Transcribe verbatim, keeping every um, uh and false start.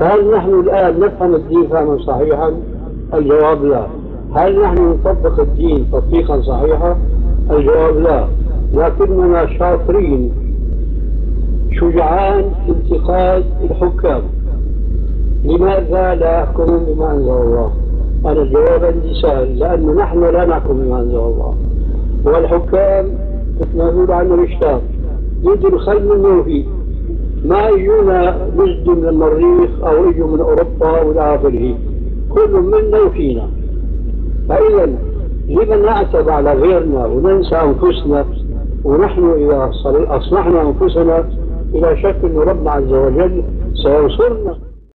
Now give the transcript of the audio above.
فهل نحن الآن نفهم الدين فهما صحيحا؟ الجواب لا. هل نحن نطبق الدين تطبيقا صحيحا؟ الجواب لا. لكننا شاطرين شجعان في انتقاد الحكام. لماذا لا يحكمون بما أنزل الله؟ أنا الجواب عندي سهل، لأن نحن لا نحكم بما أنزل الله، والحكام مثل ما يقول عنه الإشتاق يجوا الخل من وفيه، ما يجونا نجد من المريخ أو يجوا من أوروبا وإلى آخره، كل منا وفينا. فإذا لمن نعتب على غيرنا وننسى أنفسنا، ونحن إذا أصلحنا أنفسنا إلى شك أن ربنا عز وجل سينصرنا.